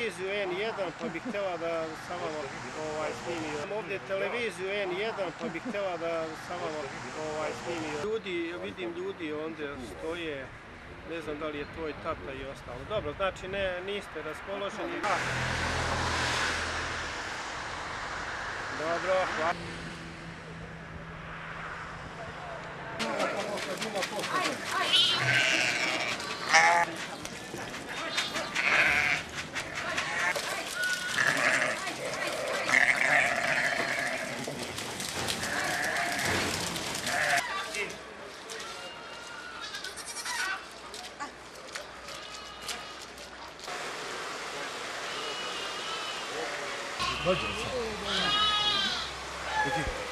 televiziju N1 pa bih htjela da sa vama snimio. Ovdje televiziju N1 pa bih htjela da sa vama snimio. Vidim ljudi ondje stoje, ne znam da li je tvoj tata i ostalo. Dobro, znači niste raspoloženi. Dobro, hvala. Dođe se.